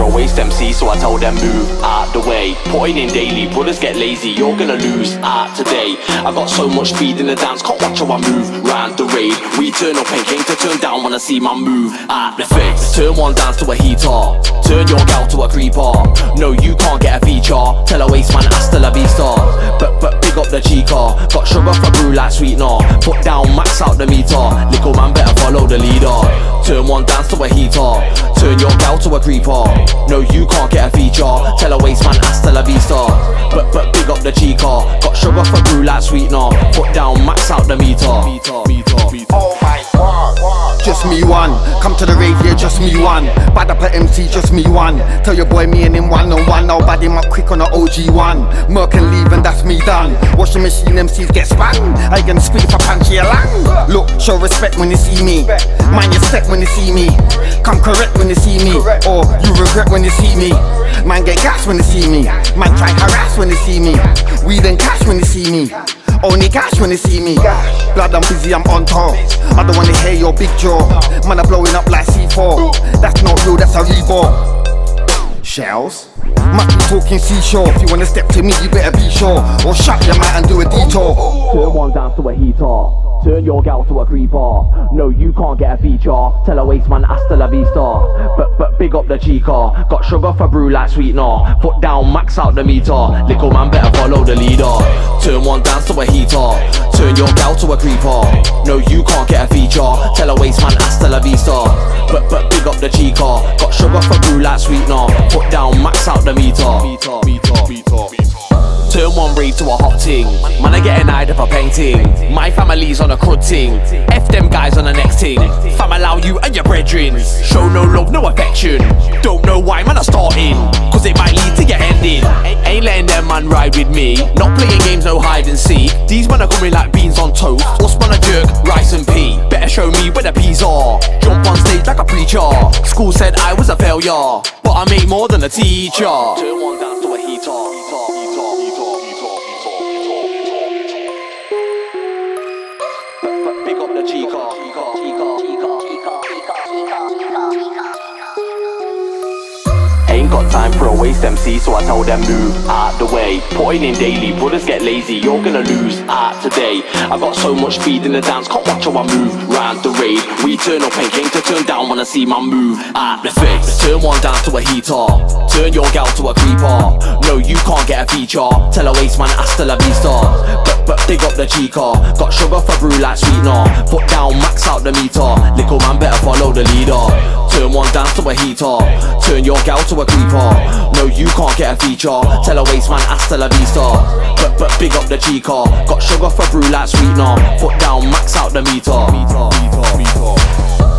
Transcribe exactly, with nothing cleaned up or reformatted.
for a waste M C, so I told them move out the way. Putting in daily, brothers get lazy, you're gonna lose out today. I got so much speed in the dance, can't watch how I move round the raid. We turn up and came to turn down when I see my move out the face. Turn one dance to a heater, turn your gal to a creeper. No, you can't get a feature, tell a waste man hasta la vista. But, but big up the chica, got sugar for brew like sweetener. Put down, max out the meter, little man better follow the leader. Turn one dance to a heater, turn your gal to a creeper. No, you can't get a feature, tell a waste man hasta la vista. But, but big up the chica, got sugar for brew like sweetener. Put down, max out the meter. Oh my God, just me one. Come to the rave, yeah, just me one. Bad up at M C, just me one. Tell your boy me and him one on one. Now bad him up quick on the O G one. Merc and leave and that's me done. Watch the machine, M Cs get spun. I can speak for punchy along. Look, show respect when you see me. Mind your step when you see me. Come correct when you see me. Or you regret when you see me. Man get gas when you see me. Man try harass when you see me. Weed and cash when you see me. Only cash when you see me. Blood, I'm busy, I'm on top. I don't wanna hear your big jaw. Man, I'm blowing up like C four. That's not real, that's a reborn. Shells? Must be talking seashore. If you wanna step to me, you better be sure. Or shut your mouth and do a detour. Turn one dance to a heater, turn your gal to a creeper. No, you can't get a feature, tell a waste man hasta la vista. But, but big up the chica, got sugar for brew like sweetener. Put down, max out the meter, little man better follow the leader. Turn one dance to a heater, turn your gal to a creeper. No, you can't get a feature, tell a waste man hasta la vista. But, but big up the chica, got sugar for brew like sweetener. Put down, max out the meter. Turn one rave to a hot ting. Man, I get an eye for painting. My family's on a crud ting. F them guys on the next ting. Fam allow you and your brethren. Show no love, no affection. Don't know why man are starting, cause it might lead to your ending. Ain't letting them man ride with me. Not playing games, no hide and seek. These men are coming like beans on toast, or spun a jerk, rice and pea. Better show me where the peas are. Jump on stage like a preacher. School said I was a failure, but I make more than a teacher. Turn one dance to a heater. Pick up the chica. Ain't got time for a waste M C, so I told them move out the way. Putting in daily, brothers get lazy, you're gonna lose out today. I got so much speed in the dance, can't watch how I move round the raid. We turn up and came to turn down when I see my move out the face. Turn one dance to a heater, turn your gal to a creeper. No, you can't get a feature, tell a waste man hasta la vista. But, but big up the chica, got sugar for brew like sweetener. Put down, max out the meter, little man better follow the leader. Turn one dance to a heater, turn your gal to a creeper. No, you can't get a feature, tell a waste man hasta la vista. But, but big up the chica, got sugar for brew like sweetener. Put down, max out the meter.